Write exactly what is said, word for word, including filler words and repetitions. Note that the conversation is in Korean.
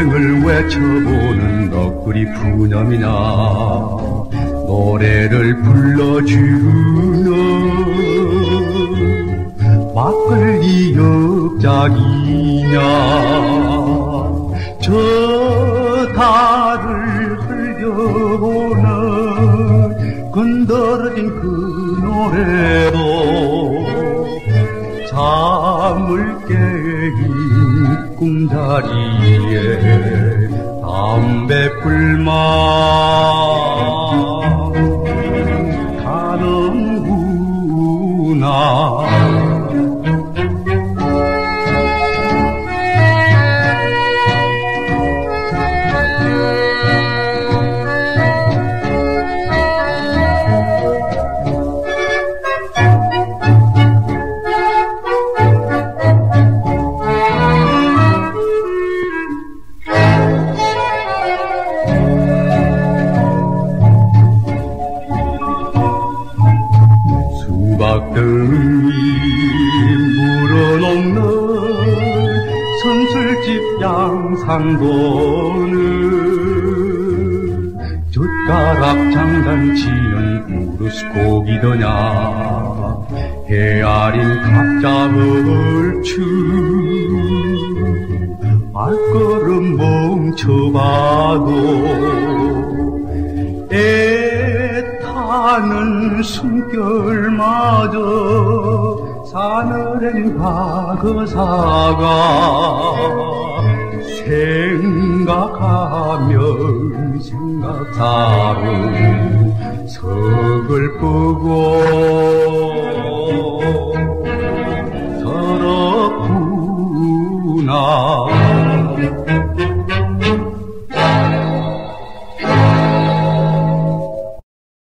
인생을 외쳐보는 너구리 푸념이나 노래를 불러주는 막걸리 역작이냐. 저 달을 흘려보는 건드러진 그 노래도 잠을 깨인 꿈자리에 담배불만 가는구나. 수박등이 물어놓는 선술집 양상도는 젓가락 장단치는 우르스곡이더냐. 헤아린 각자 얼추 발걸음 멈춰봐도 애타는 숨결마저 사늘엔 과거사가 생각하면 생각사로 서글프고